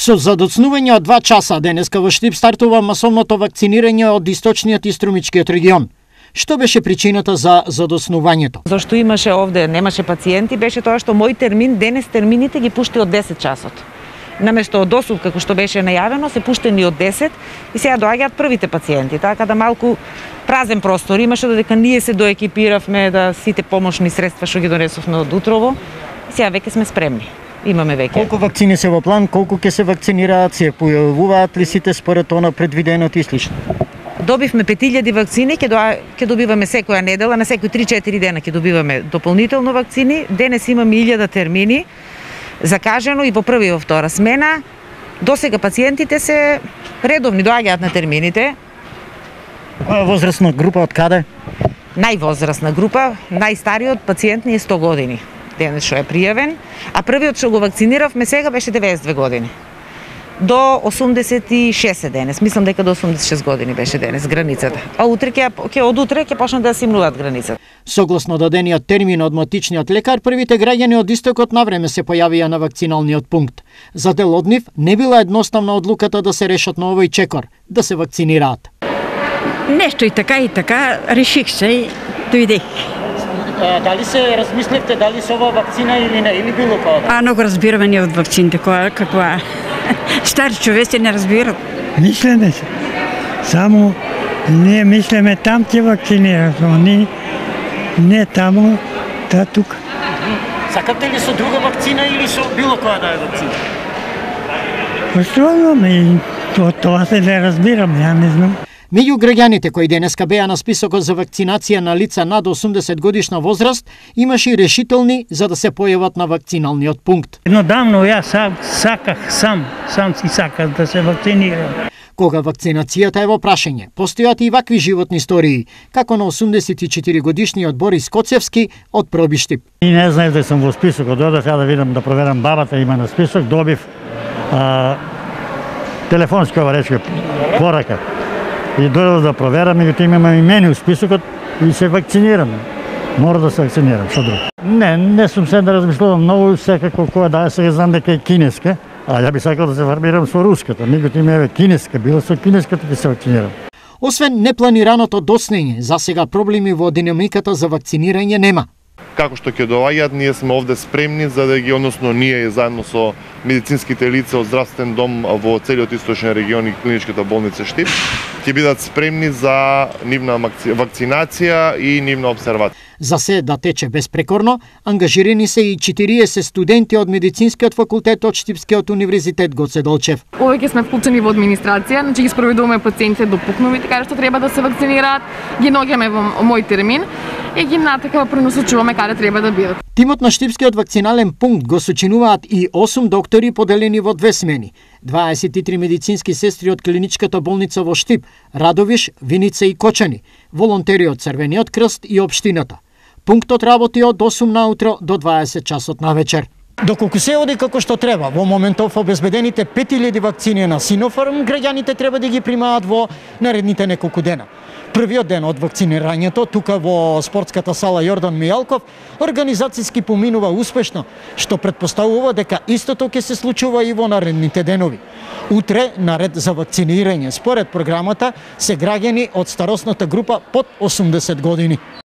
Со задоцнување од 2 часа денеска во Штип стартува масовното вакцинирање од источниот и струмичкиот регион. Што беше причината за задоцнувањето? Зашто имаше овде, немаше пациенти, беше тоа што мој термин, денес термините ги пушти од 10 часот. Наместо од 8, како што беше најавено, се пуштени од 10 и сега доаѓаат првите пациенти, така да малку празен простор имаше, додека ние се доекипиравме да сите помошни средства што ги донесовме од утрово. Сега веќе сме спремни. Имаме веќе. Колку вакцини се во план, колку ќе се вакцинираат, се појавуваат ли сите според она предвиденото и слично? Добивме 5000 вакцини, ќе добиваме секоја недела, на секои 3-4 дена ќе добиваме дополнително вакцини. Денес имаме 1000 термини, закажено и во прва и во втора смена. До сега пациентите се редовни, доаѓаат на термините. Која возрастна група, од каде? Највозрастна група, најстариот пациент ни е 100 години. Денес што е пријавен, а првиот што го вакциниравме сега беше 92 години. До 86 денес, мислам дека до 86 години беше денес границата. А утре од утре ќе почнат да симнуваат границата. Согласно дадениот термин од матичниот лекар, првите граѓани од истокот на време се појавија на вакциналниот пункт. За дел од нив не била едноставна одлуката да се решат на овој чекор, да се вакцинираат. Нешто и така, реших се и дојдех. Дали се размисливте дали се ова вакцина или не, или било која? Многу разбираме ние од вакцините, каква стари човеци не разбират. Мислеме се. Само ние мислеме там ќе вакцинират, но не таму, та тука. Сакате ли со друга вакцина или со било која да е вакцина? Остваруваме, тоа се не разбирам, ја не знам. Меѓу граѓаните кои денеска беа на списокот за вакцинација на лица над 80 годишна возраст, имаше и решителни за да се појават на вакциналниот пункт. Еднодавно јас саках сам си саках да се вакцинирам. Кога вакцинацијата е во прашање, постојат и вакви животни истории, како на 84 годишниот Борис Коцевски од Пробиштип. И не знаев да сум во списокот, додев ја да видам, да проверам бабата има на список, добив телефонска речка порака. И дојдов да проверам, меѓутоа имаме и мене у списокот и се вакцинираме. Мора да се вакцинирам, што друго. Не сум се да размислувам многу, секако која да сега знам дека е кинеска, а ја би сакал да се варбирам со руската, меѓутоа еве кинеска, било со кинеската ќе се вакцинирам. Освен непланираното доцнење, за сега проблеми во динамиката за вакцинирање нема. Како што ќе доаѓаат, ние сме овде спремни за да ги, односно ние заедно со медицинските лица од здравствен дом во целиот источен регион и клиничката болница Штип, ќе бидат спремни за нивна вакцинација и нивна обсервација. За се да тече безпрекорно, ангажирани се и 40 студенти од медицинскиот факултет од Штипскиот универзитет Гоце Делчев. Овеќе сме вклучени во администрација, значи ги спроведуваме пациентите до пукнови, така што треба да се вакцинираат, ги наоѓаме во мој термин и ги натака пренасочуваме каде треба да бидат. Тимот на Штипскиот вакцинален пункт го сочинуваат и 8 доктори поделени во 2 смени, 23 медицински сестри од клиничката болница во Штип, Радовиш, Виница и Кочани, волонтери од Црвениот крст и општината. Пунктот работи од 8 наутро до 20 часот на вечер. Доколку се оди како што треба, во моментов обезбедените 5000 вакцини на Синофарм, граѓаните треба да ги примаат во наредните неколку дена. Првиот ден од вакцинирањето, тука во спортската сала Јордан Мијалков, организацијски поминува успешно, што претпоставува дека истото ќе се случува и во наредните денови. Утре, наред за вакцинирање, според програмата, се граѓани од старосната група под 80 години.